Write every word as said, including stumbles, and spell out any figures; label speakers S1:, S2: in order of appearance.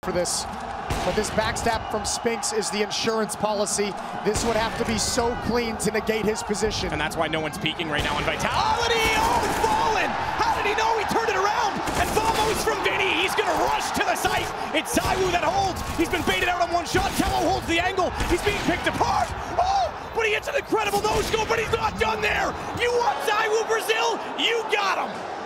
S1: for this. But this backstab from Spinks is the insurance policy. This would have to be so clean to negate his position.
S2: And that's why no one's peeking right now on Vitality. Oh, it's fallen! How did he know? He turned it around. And Vamos from Vinny. He's going to rush to the site. It's Zywoo that holds. He's been baited out on one shot. Tello holds the angle. He's being picked apart. Oh, but he hits an incredible no-scope, but he's not done there. You want Zywoo, Brazil? You got him.